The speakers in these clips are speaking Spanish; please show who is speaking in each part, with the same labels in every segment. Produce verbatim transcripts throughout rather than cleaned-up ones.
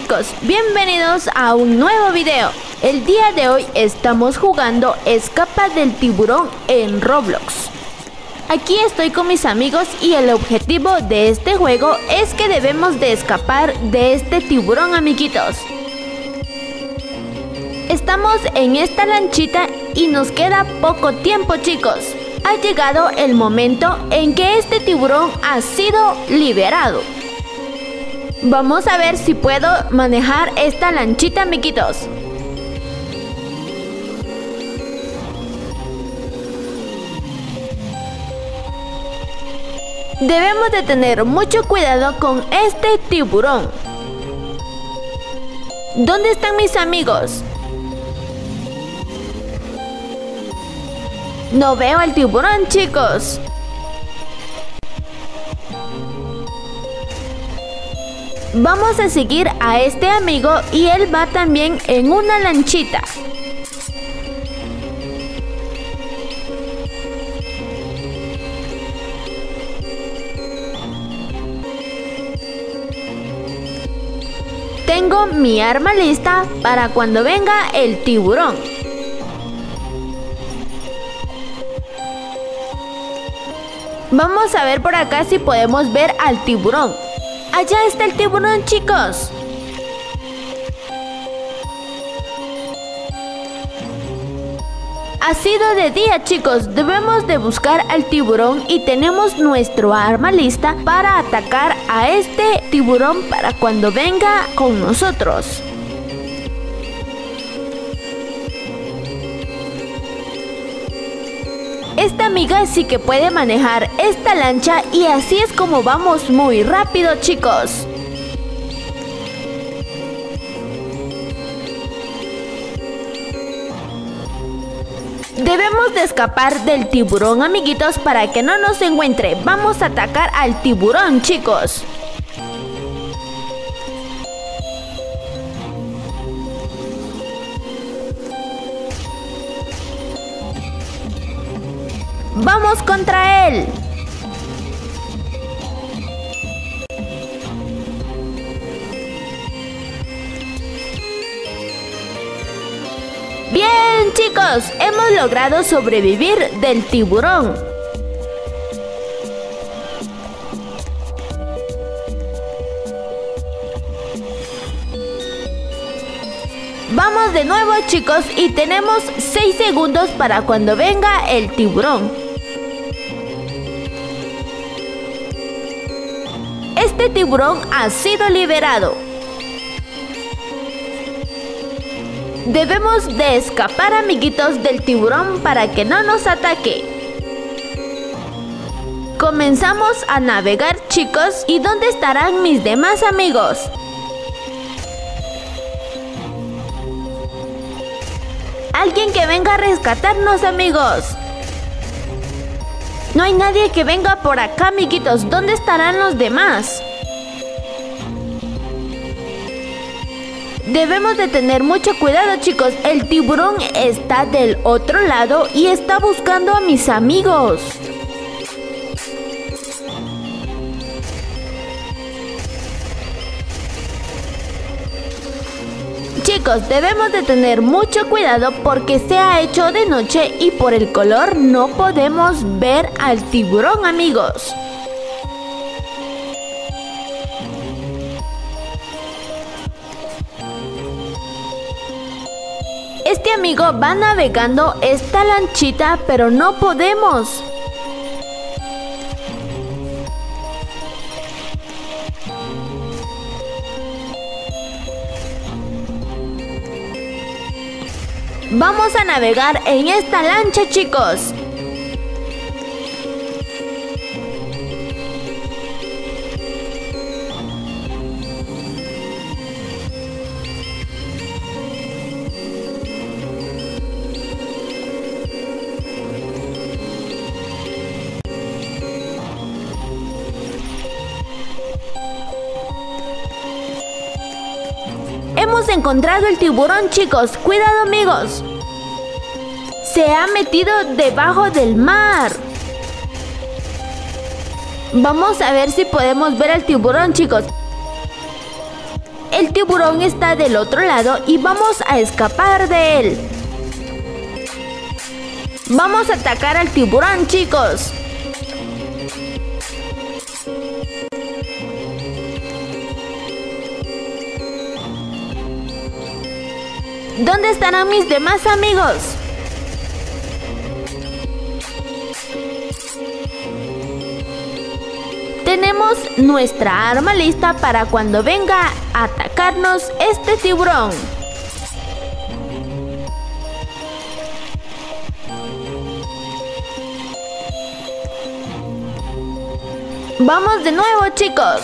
Speaker 1: chicos, bienvenidos a un nuevo video. El día de hoy estamos jugando Escapa del Tiburón en Roblox. Aquí estoy con mis amigos y el objetivo de este juego es que debemos de escapar de este tiburón, amiguitos. Estamos en esta lanchita y nos queda poco tiempo, chicos. Ha llegado el momento en que este tiburón ha sido liberado. Vamos a ver si puedo manejar esta lanchita, amiguitos. Debemos de tener mucho cuidado con este tiburón. ¿Dónde están mis amigos? No veo al tiburón, chicos. Vamos a seguir a este amigo y él va también en una lanchita. Tengo mi arma lista para cuando venga el tiburón. Vamos a ver por acá si podemos ver al tiburón. Allá está el tiburón, chicos. Ha sido de día, chicos. Debemos de buscar al tiburón y tenemos nuestro arma lista para atacar a este tiburón para cuando venga con nosotros. Esta amiga sí que puede manejar esta lancha y así es como vamos muy rápido, chicos. Debemos de escapar del tiburón, amiguitos, para que no nos encuentre. Vamos a atacar al tiburón, chicos. ¡Vamos contra él! Bien, chicos, hemos logrado sobrevivir del tiburón. Vamos de nuevo, chicos, y tenemos seis segundos para cuando venga el tiburón. Este tiburón ha sido liberado. Debemos de escapar, amiguitos, del tiburón para que no nos ataque. Comenzamos a navegar, chicos. ¿Y dónde estarán mis demás amigos? Alguien que venga a rescatarnos, amigos. No hay nadie que venga por acá, amiguitos. ¿Dónde estarán los demás? Debemos de tener mucho cuidado, chicos. El tiburón está del otro lado y está buscando a mis amigos. Chicos, debemos de tener mucho cuidado porque se ha hecho de noche y por el color no podemos ver al tiburón, amigos. Este amigo va navegando esta lanchita, pero no podemos. Vamos a navegar en esta lancha, chicos. Hemos encontrado el tiburón, chicos. Cuidado, amigos. Se ha metido debajo del mar. Vamos a ver si podemos ver al tiburón, chicos. El El tiburón está del otro lado y vamos a escapar de él. Vamos a atacar al tiburón, chicos. ¿Dónde estarán mis demás amigos? Tenemos nuestra arma lista para cuando venga a atacarnos este tiburón. Vamos de nuevo, chicos.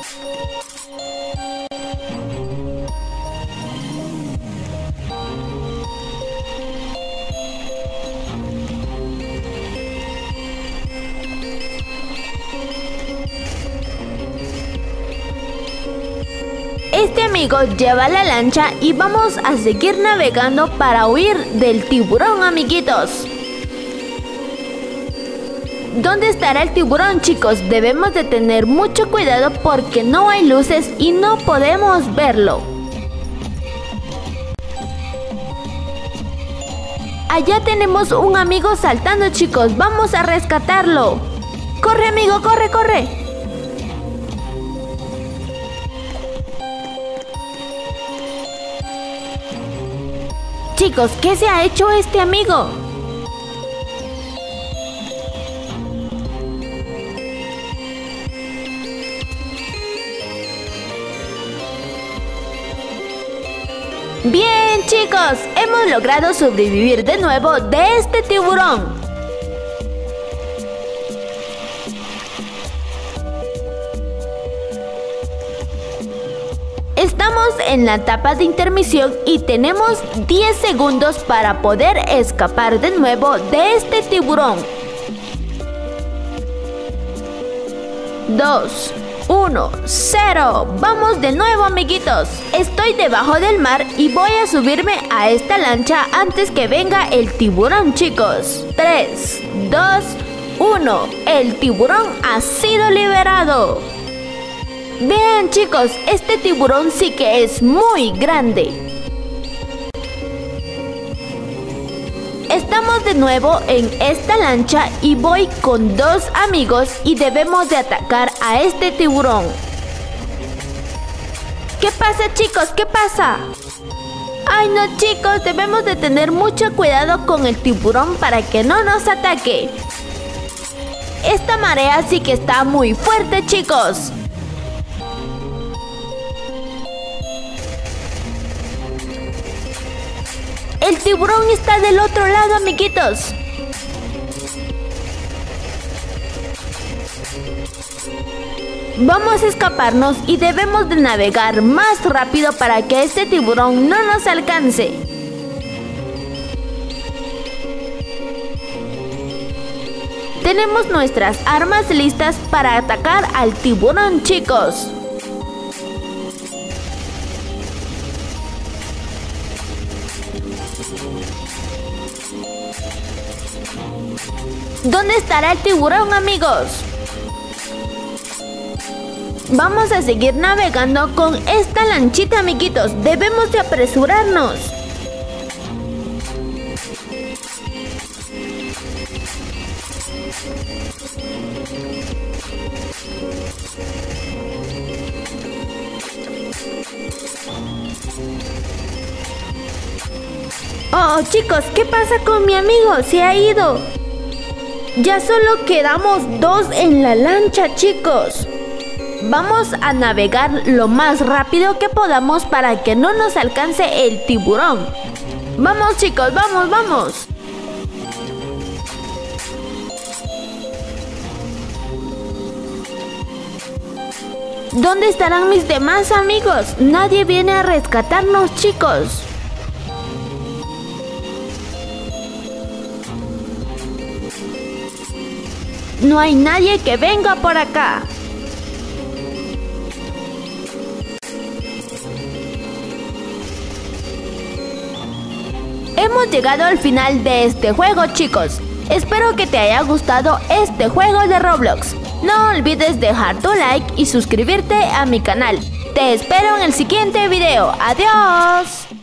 Speaker 1: Este amigo lleva la lancha y vamos a seguir navegando para huir del tiburón, amiguitos. ¿Dónde estará el tiburón, chicos? Debemos de tener mucho cuidado porque no hay luces y no podemos verlo. Allá tenemos un amigo saltando, chicos. Vamos a rescatarlo. ¡Corre, amigo! ¡Corre, corre! Chicos, ¿qué se ha hecho este amigo? Bien, chicos, hemos logrado sobrevivir de nuevo de este tiburón. Estamos en la etapa de intermisión y tenemos diez segundos para poder escapar de nuevo de este tiburón. dos, uno, cero. Vamos de nuevo, amiguitos. Estoy debajo del mar y voy a subirme a esta lancha antes que venga el tiburón, chicos. tres, dos, uno. El tiburón ha sido liberado. Vean, chicos, este tiburón sí que es muy grande. Estamos de nuevo en esta lancha y voy con dos amigos y debemos de atacar a este tiburón. ¿Qué pasa, chicos? ¿Qué pasa? Ay, no, chicos, debemos de tener mucho cuidado con el tiburón para que no nos ataque. Esta marea sí que está muy fuerte, chicos. El tiburón está del otro lado, amiguitos. Vamos a escaparnos y debemos de navegar más rápido para que este tiburón no nos alcance. Tenemos nuestras armas listas para atacar al tiburón, chicos. ¿Dónde estará el tiburón, amigos? Vamos a seguir navegando con esta lanchita, amiguitos. Debemos de apresurarnos. Oh, chicos, ¿qué pasa con mi amigo? Se ha ido. Ya solo quedamos dos en la lancha, chicos. Vamos a navegar lo más rápido que podamos para que no nos alcance el tiburón. Vamos, chicos, vamos, vamos. ¿Dónde estarán mis demás amigos? Nadie viene a rescatarnos, chicos. No hay nadie que venga por acá. Hemos llegado al final de este juego, chicos. Espero que te haya gustado este juego de Roblox. No olvides dejar tu like y suscribirte a mi canal. Te espero en el siguiente video. ¡Adiós!